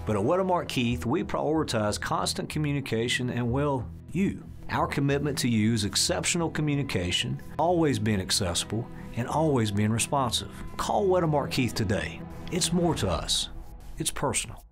But at Wettermark Keith, we prioritize constant communication and, well, you. Our commitment to you is exceptional communication, always being accessible, and always being responsive. Call Wettermark Keith today. It's more to us. It's personal.